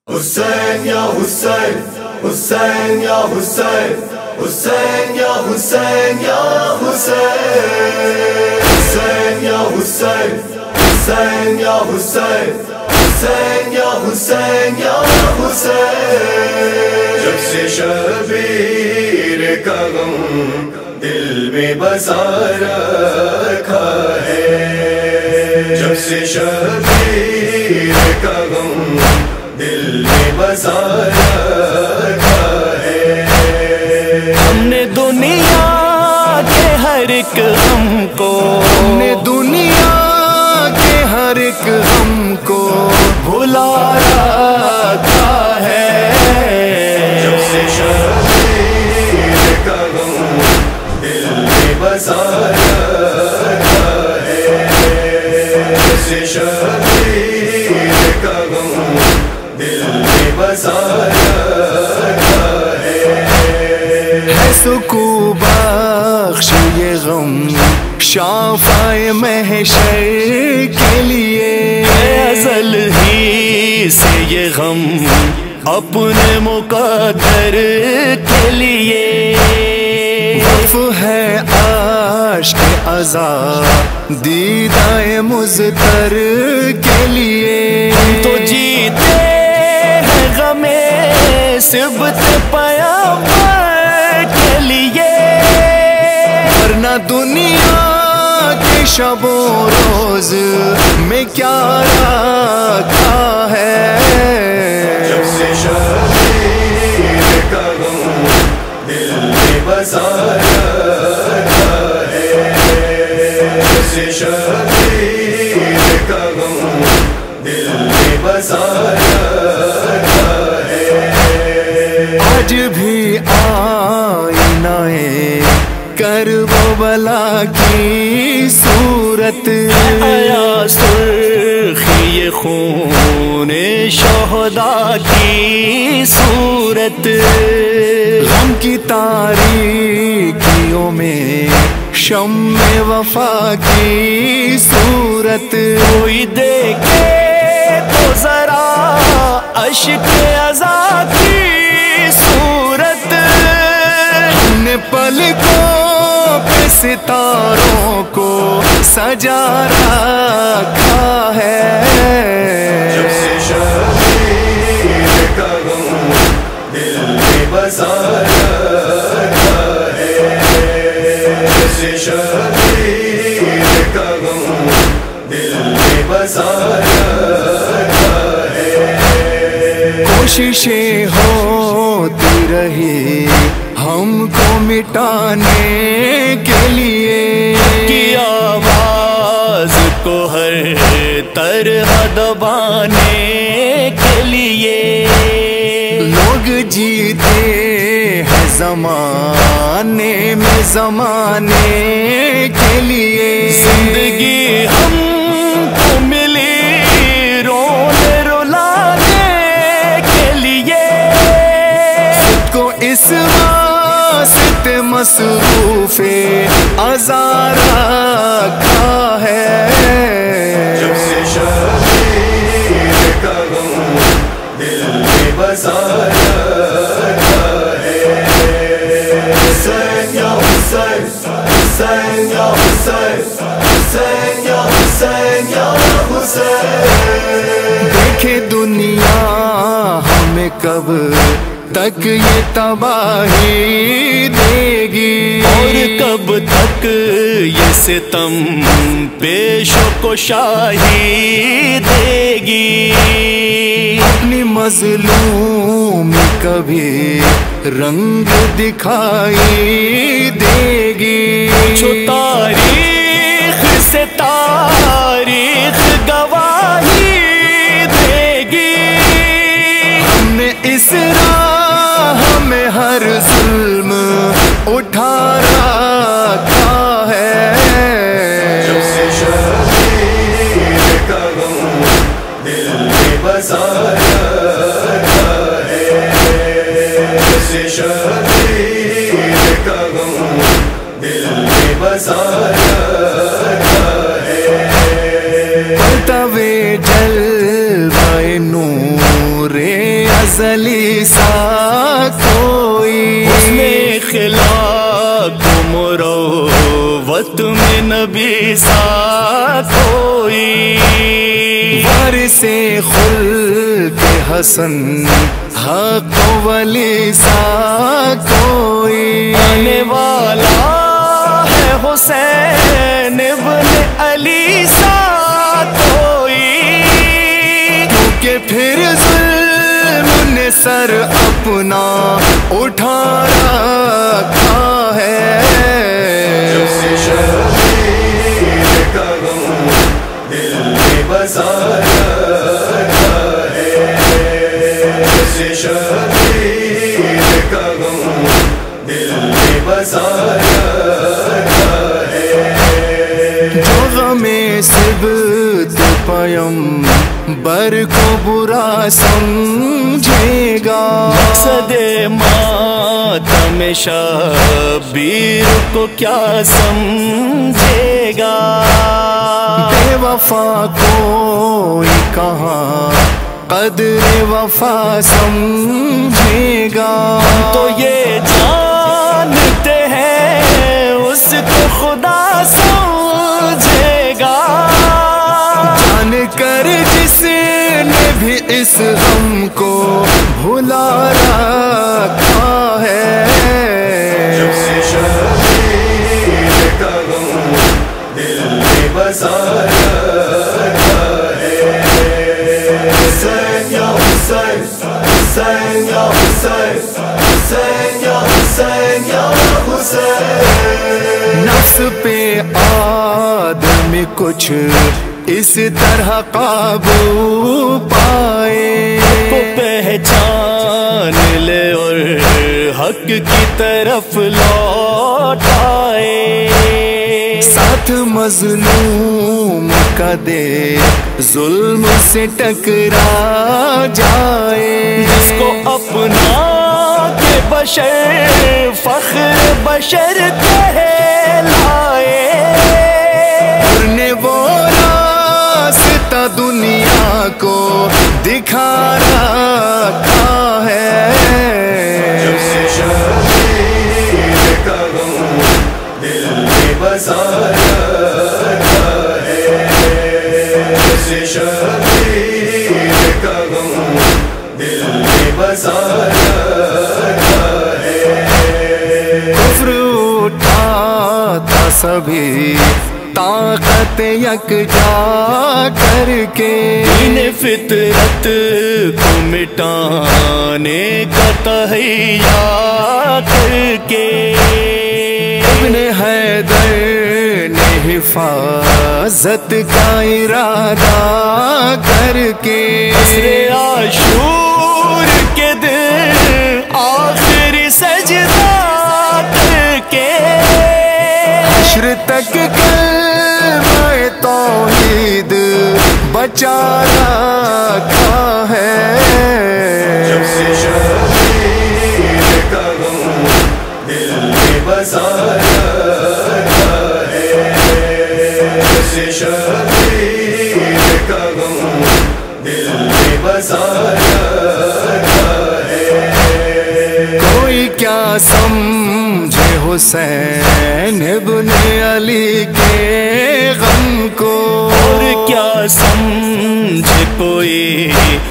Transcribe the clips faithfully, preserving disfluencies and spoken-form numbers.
حسین یا حسین حسین یا حسین حسین یا حسین یا حسین حسین یا حسین حسین یا حسین حسین یا حسین یا حسین جب سے شبیر کا غم دل میں بسا رکھا ہے، جب سے شبیر کا غم دل میں بسا رکھا ہے، ہم نے دنیا کے ہر ایک غم کو ہم نے دنیا کے ہر ایک غم کو بھلا رکھا ہے، جب سے شبیر کا غم دل میں بسا رکھا ہے، جب سے شبیر کا غم دل میں بسا رکھا ہے، ہے سکون بخش یہ غم شافائے محشر کے لیے، ازل ہی سے یہ غم اپنے مقدر کے لیے، وقف ہے عشق عذاب دیدہ مضطر کے لیے، تو جیتے ہیں غم سبت پیامبر کے لیے، ورنہ دنیا کے شب و روز میں کیا رکھا ہے، جب سے شبیر کا غم دل میں بسا رکھا ہے، جب سے شبیر کا غم دل میں بسا رکھا ہے، آج بھی آئینہ کرب و بلا کی صورت، آیا سرخی یہ خون شہداء کی صورت، غم کی تاریکیوں میں شمع وفا کی صورت، کوئی دیکھے تو ذرا اشک عزا کی صورت، ہم نے پلکوں پہ ستاروں کو سجا رکھا ہے، جب سے شبیر کا غم دل میں بسا رکھا ہے، جب سے شبیر کا غم دل میں بسا رکھا ہے، کوششیں ہوتی رہی ہم کو مٹانے کے لیے، کی آواز کو ہر طرح دبانے کے لیے، لوگ جیتے ہیں زمانے میں زمانے کے لیے، زندگی ہم کو ملی رونے رلانے کے لیے، خود کو اس واسطے مصروف عذاب رکھا ہے، جب سے شبیر کا غم دل میں بسا رکھا ہے، حسین یا حسین حسین یا حسین حسین یا حسین یا حسین، دیکھے دنیا ہمیں کب تک یہ تباہی دے گی، اور کب تک یہ ستم پیش و کوشاہی دے گی، اپنی مظلومی کبھی رنگ دکھائی دے گی، جو تاریخ سے تاریخ گواہی دے گی، ہم نے اس راہ میں ہر ظلم اٹھا رکھا ہے، جب سے شبیر کا غم دل میں بسا رکھا ہے، جب سے شبیر کا غم دل میں بسا رکھا ہے، پرتوے جلوہ نور علی سا کوئی، اس نے اخلاق و مروت میں نبی سا کوئی، وارث خلق حسن حق ولی سا کوئی، آنے والا ہے حسین ابن علی سا کوئی، کہ پھر ظلم نے سر اپنا اٹھا رکھا ہے، جب سے شبیر کا غم دل میں بسایا ہے، جب سے شبیر کا غم دل میں بسایا ہے، جو غم سبت پیمبر کو برا سمجھے گا، مقصد ماتم شبیر کو کیا سمجھے گا، بے وفا کوئی کہاں قدر وفا سمجھے گا، تو یہ جانتے ہیں اس کو خدا سمجھے گا، جان کر جس نے بھی اس غم کو بھلا رکھا ہے، جب سے شبیر کا غم دل میں بسایا ہے، حسین یا حسین، حسین یا حسین، حسین یا حسین یا حسین، نفس پہ آدمی کچھ اس طرح قابو پائے، کو پہچان لے اور حق کی طرف لوٹ آئے، ساتھ مظلوم کا دے ظلم سے ٹکرا جائے، جس کو اپنا کہ بشر فخر بشر کہلائے، نے وہ راستہ دنیا کو دکھا رکھا ہے، جب سے شبیر کا غم دل میں بسایا ہے، جب سے شبیر کا غم دل میں بسایا ہے، کفر اٹھاتا سبھی طاقت یکجا کر کے، دین فطرت کو مٹانے کا تہیا کر کے، ابن حیدر نے حفاظت کا ارادہ کر کے، عصر عاشور کے دن آخری سجدہ کر کے، حشر تک کلمہ توحید بچا رکھا ہے، جب سے شبیر کا غم دل میں بسایا ہے، جب سے شبیر کا غم دل میں بسایا ہے، کوئی کیا سمجھے حسین ابن علی کے غم کو، اور کیا سمجھ کوئی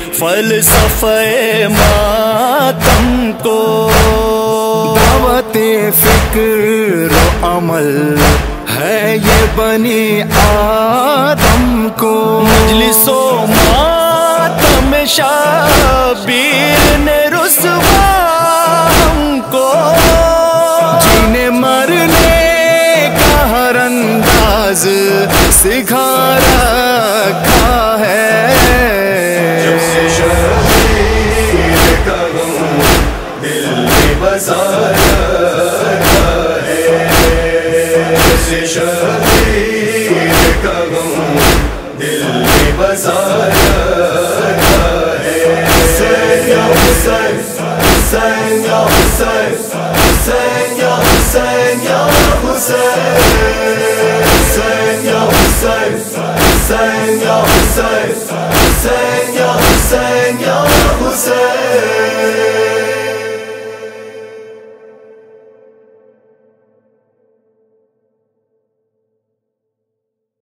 فلسفہ ماتم کو، دعوت فکر و عمل ہے یہ بنی آدم کو، مجلس و ماتم شبیر نے رسوا ہم کو، جینے مرنے کا ہر انداز سکھا رکھا ہے، جب سے شبیر کا غم دل میں بسایا ہے، جب سے شبیر کا غم دل میں بسایا ہے، حسین یا حسین، حسین یا حسین، حسین یا حسین یا حسین، حسین یا حسین، حسین یا حسین، حسین یا حسین یا